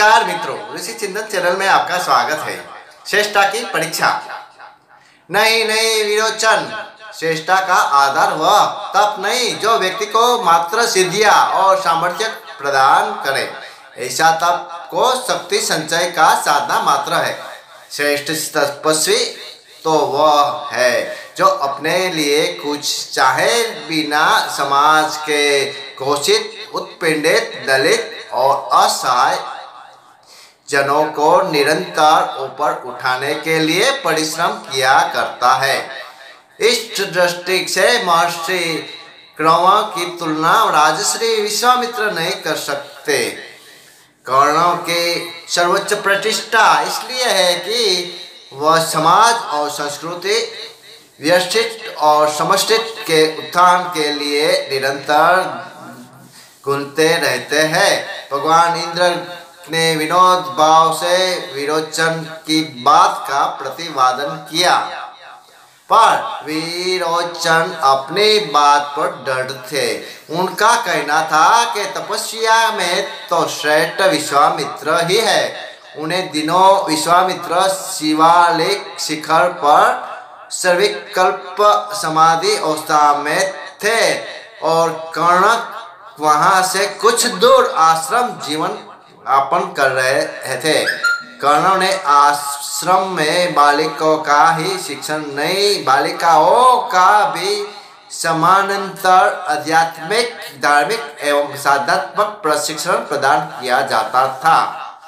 नमस्कार मित्रों, ऋषि चिंतन चैनल में आपका स्वागत है। श्रेष्ठता की परीक्षा। नहीं विरोचन, श्रेष्ठता का आधार वह तप नहीं जो व्यक्ति को मात्र सिद्धियां और सामर्थ्य प्रदान करे। ऐसा तप को शक्ति संचय का साधना मात्र है। श्रेष्ठ तपस्वी तो वह है जो अपने लिए कुछ चाहे बिना समाज के घोषित, उत्पीड़ित, दलित और असहाय जनों को निरंतर ऊपर उठाने के लिए परिश्रम किया करता है। इस दृष्टि से महर्षि कर्ण की तुलना राजश्री विश्वामित्र नहीं कर सकते। कर्ण की सर्वोच्च प्रतिष्ठा इसलिए है कि वह समाज और संस्कृति, व्यवस्थित और समष्टित के उत्थान के लिए निरंतर घूमते रहते हैं। भगवान इंद्र ने विनोद भाव से विरोचन की बात का प्रतिवादन किया, पर विरोचन अपनी बात पर दृढ़ थे। उनका कहना था कि तपस्या में तो श्रेष्ठ विश्वामित्र ही है। उन्हें दिनों विश्वामित्र शिवालिक शिखर पर सर्विकल्प समाधि अवस्था में थे और कर्ण वहां से कुछ दूर आश्रम जीवन यापन कर रहे थे। कर्ण ने आश्रम में बालिकों का ही शिक्षण नहीं, बालिकाओं का भी समानांतर आध्यात्मिक, धार्मिक एवं साधनात्मक प्रशिक्षण प्रदान किया जाता था।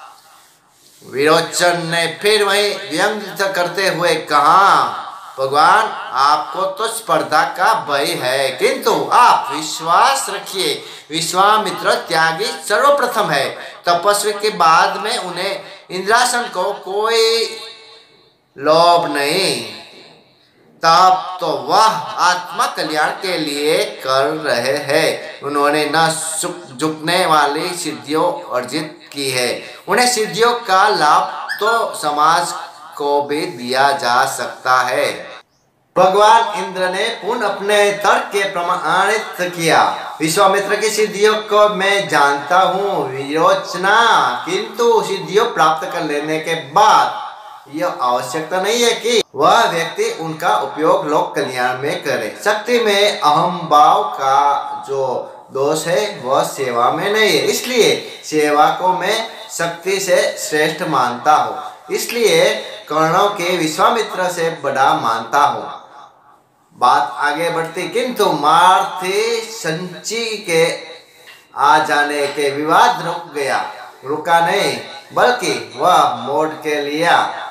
विरोचन ने फिर वही व्यंग करते हुए कहा, भगवान आपको तो स्पर्धा का भय है, किंतु आप विश्वास रखिए, विश्वामित्र त्यागी सर्वप्रथम है। तपस्वी के बाद में उन्हें इंद्रासन को कोई लोभ नहीं। तब तो वह आत्मा कल्याण के लिए कर रहे हैं। उन्होंने न झुकने वाली सिद्धियों अर्जित की है। उन्हें सिद्धियों का लाभ तो समाज को भी दिया जा सकता है। भगवान इंद्र ने पुनः अपने तर्क के प्रमाणित किया। विश्वामित्र की सिद्धियों को मैं जानता हूँ विरोचना, किंतु सिद्धियों प्राप्त कर लेने के बाद यह आवश्यकता नहीं है कि वह व्यक्ति उनका उपयोग लोक कल्याण में करे। शक्ति में अहम भाव का जो दोष है वह सेवा में नहीं है, इसलिए सेवा को मैं शक्ति से श्रेष्ठ मानता हूँ। इसलिए कर्णों के विश्वामित्र से बड़ा मानता हूँ। बात आगे बढ़ती, किंतु मार्थी संची के आ जाने के विवाद रुका नहीं, बल्कि वह मोड़ के लिया।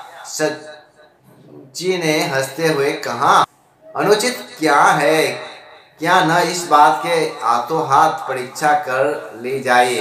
सच्ची ने हंसते हुए कहा, अनुचित क्या है, क्या न इस बात के हाथों हाथ परीक्षा कर ली जाए।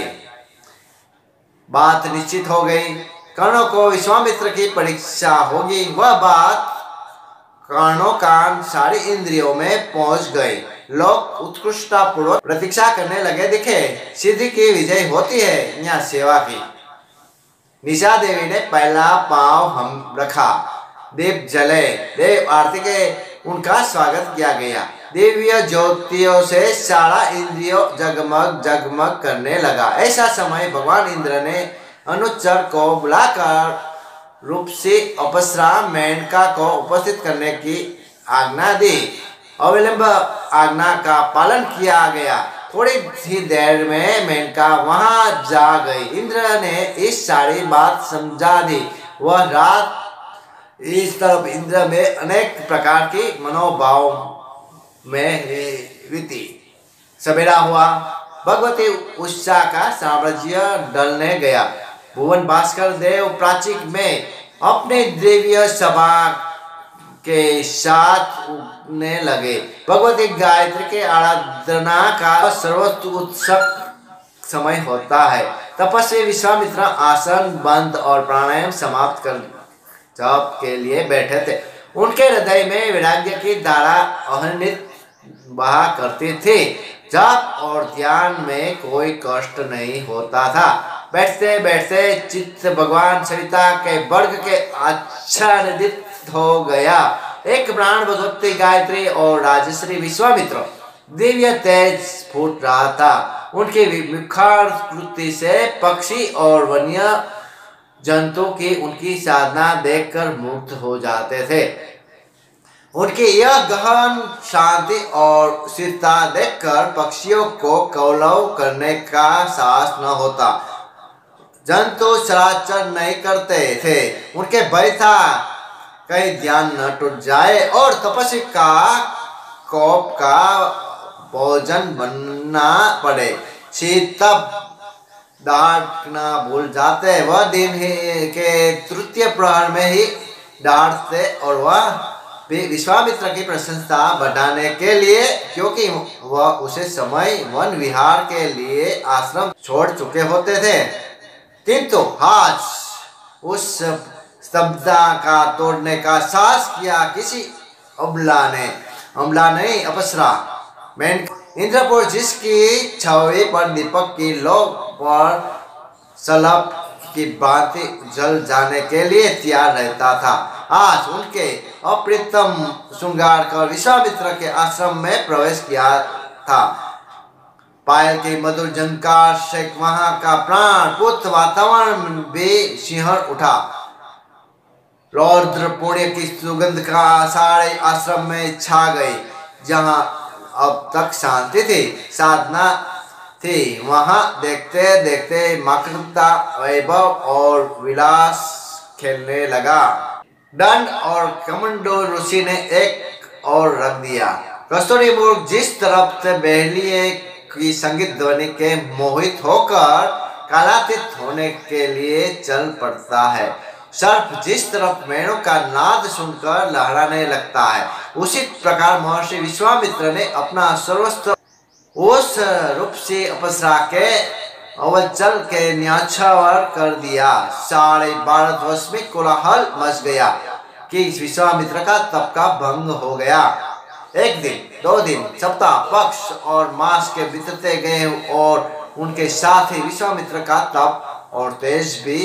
बात निश्चित हो गई। कर्णों को विश्वामित्र की परीक्षा होगी। वह बात कर्णों कान सारी इंद्रियों में पहुंच गई। लोग उत्कृष्टतापूर्वक प्रतीक्षा करने लगे दिखे। सिद्धि की विजय होती है या सेवा की। निशा देवी ने पहला पांव हम रखा। दीप जले, देव आरती के उनका स्वागत किया गया। दिव्य ज्योतियों से सारा इंद्रियों जगमग जगमग करने लगा। ऐसा समय भगवान इंद्र ने अनुचर को बुलाकर रूपसी अप्सरा मेनका को उपस्थित करने की आज्ञा दी। अविलंब आज्ञा का पालन किया गया। थोड़ी ही देर में मेनका वहां जा गई। इंद्र ने इस सारी बात समझा दी। वह रात इस तरफ इंद्र में अनेक प्रकार की मनोभाव में बीती। सवेरा हुआ। भगवती उषा का साम्राज्य ढलने गया। भुवन भास्कर देव प्राचीन में अपने दिव्य सभा के साथ उठने लगे। भगवती गायत्री के आराधना का सर्वोच्च उत्सव समय होता है। तपस्वी विश्वामित्र आसन बंद और प्राणायाम समाप्त कर जप के लिए बैठे थे। उनके हृदय में वैराग्य की धारा अहनित बहा करती थी। जप और ध्यान में कोई कष्ट नहीं होता था। बैठते बैठते चित्त भगवान सविता के वर्ग के आच्छादित हो गया। एक प्राण भगवती गायत्री और राजश्री विश्वामित्र दिव्य तेज फूट रहा था। उनकी विखार कृति से पक्षी और वन्य जंतु की उनकी साधना देखकर मुक्त हो जाते थे। उनकी यह गहन शांति और स्थिरता देखकर पक्षियों को कौलव करने का साहस न होता। जंतु चराचर नहीं करते थे, उनके भय था कहीं ध्यान न टूट जाए और तपस्वी का कोप का भोजन बनना पड़े। शीत तप डांटना भूल जाते, वह दिन ही के तृतीय प्रहर में ही डांटते और वह भी विश्वामित्र की प्रशंसा बढ़ाने के लिए, क्योंकि वह उसे समय वन विहार के लिए आश्रम छोड़ चुके होते थे। किंतु आज उस स्तब्धता का तोड़ने का साहस किया किसी अमला नहीं अप्सरा। इंद्रपुर जिसकी छवि पर दीपक की लो पर सलभ की भांति जल जाने के लिए तैयार रहता था, आज उनके अप्रितम श्रृंगार कर विश्वामित्र के आश्रम में प्रवेश किया था। पायल की मधुर झंकार से वहां का प्राण पुत्र वातावरण भी सिंहर उठा। रौद्र पुण्य की सुगंध का सारे आश्रम में छा गई। जहां अब तक शांति थी, साधना थी, वहां देखते देखते मकरता वैभव और विलास खेलने लगा। दंड और कमंडो ऋषि ने एक और रख दिया। कस्तूरी मुर्ग जिस तरफ से बहलिए की संगीत ध्वनि के मोहित होकर कालातीत होने के लिए चल पड़ता है, सर्प जिस तरफ वेणु का नाद सुनकर लहराने लगता है, उसी प्रकार महर्षि विश्वामित्र ने अपना सर्वस्व उस रूप से अप्सरा के अवचल के न्याछावर कर दिया। सारे भारतवर्ष में कोलाहल मच गया कि विश्वामित्र का तप का भंग हो गया। एक दिन, 2 दिन, सप्ताह, पक्ष और मास के बीतते गए और उनके साथ ही विश्वामित्र का तप और तेज भी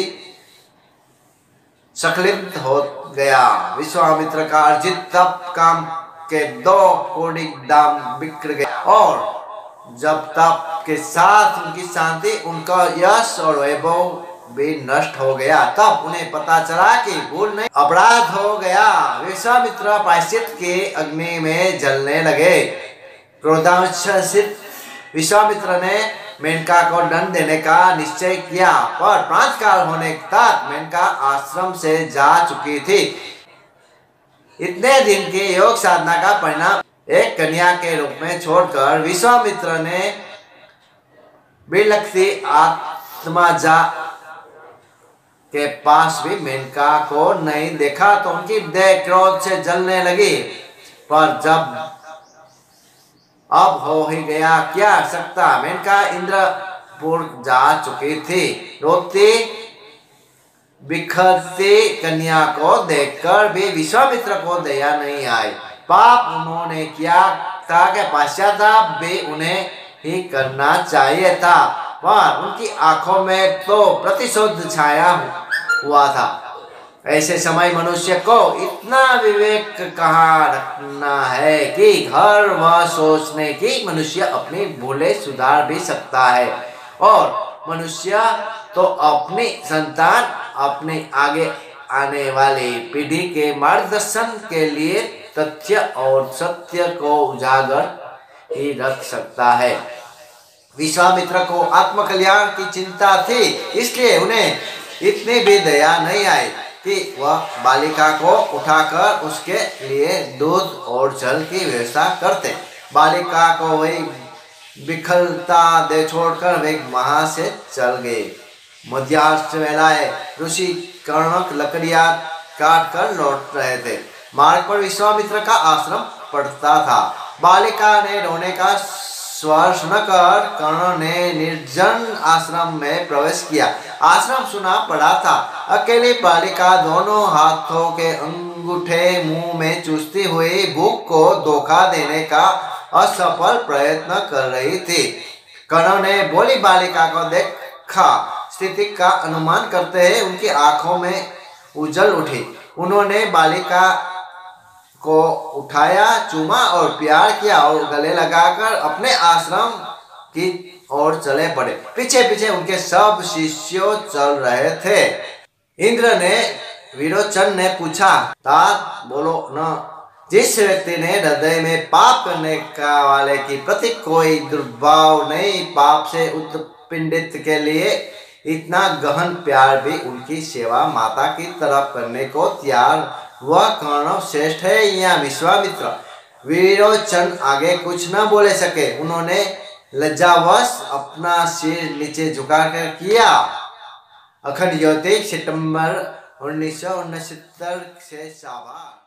स्खलित हो गया। विश्वामित्र का अर्जित तप काम के 2 कोड़ी दाम बिखर गए और जब तप के साथ उनकी शांति, उनका यश और वैभव भी नष्ट हो गया, तब उन्हें पता चला कि भूल नहीं अपराध हो गया। विश्वामित्र प्रायश्चित के अग्नि में जलने लगे। क्रोधांशित विश्वामित्र ने मेनका को दंड देने का निश्चय किया, पर प्रातःकाल होने तक मेनका आश्रम से जा चुकी थी। इतने दिन की योग साधना का परिणाम एक कन्या के रूप में छोड़कर विश्वामित्र ने बिलखती आत्माजा के पास भी मेनका को नहीं देखा तो उनकी देह क्रोध से जलने लगी। पर जब अब हो ही गया क्या सकता, मेनका इंद्रपुर जा चुकी थी। रोती बिखरती कन्या को देखकर भी विश्वामित्र को दया नहीं आई। पाप उन्होंने किया था कि पश्चाताप भी उन्हें ही करना चाहिए था, पर उनकी आंखों में तो प्रतिशोध छाया हुआ था। ऐसे समय मनुष्य को इतना विवेक कहाँ रखना है कि हर वह सोचने की मनुष्य अपनी भूले सुधार भी सकता है, और मनुष्य तो अपनी संतान, अपने आगे आने वाली पीढ़ी के मार्गदर्शन के लिए तथ्य और सत्य को उजागर ही रख सकता है। विश्वामित्र को आत्मकल्याण की चिंता थी, इसलिए उन्हें इतनी भी दया नहीं आई कि वह बालिका को उठाकर उसके लिए दूध और जल की व्यवस्था करते। बालिका को वही बिखरता दे छोड़कर वे वहां से चल गए। मध्याह्न वेलाए ऋषि कर्णक लकड़ियां काट कर लौट रहे थे। मार्ग पर विश्वामित्र का आश्रम पड़ता था। बालिका ने रोने का स्वर सुनकर कर्ण ने निर्जन आश्रम में प्रवेश किया। आश्रम सुना पड़ा था। अकेली बालिका दोनों हाथों के अंगूठे मुंह में चूसती हुई भूख को धोखा देने का असफल प्रयत्न कर रही थी। कर्ण ने बोली बालिका को देखा। स्थिति का अनुमान करते ही उनकी आंखों में उजल उठी। उन्होंने बालिका को उठाया, चूमा और प्यार किया और गले लगाकर अपने आश्रम की ओर चले पड़े। पीछे पीछे उनके सब शिष्यों चल रहे थे। इंद्र ने विरोचन ने पूछा, तात बोलो न, जिस व्यक्ति ने हृदय में पाप करने का वाले के प्रति कोई दुर्भाव नहीं, पाप से उत्पिंडित के लिए इतना गहन प्यार भी उनकी सेवा माता की तरफ करने को तैयार, वह कर्ण श्रेष्ठ है या विश्वामित्र। विरोचन आगे कुछ न बोले सके। उन्होंने लज्जावश अपना सिर नीचे झुकाकर किया। अखंड ज्योति सितंबर 1969 से शाबाश।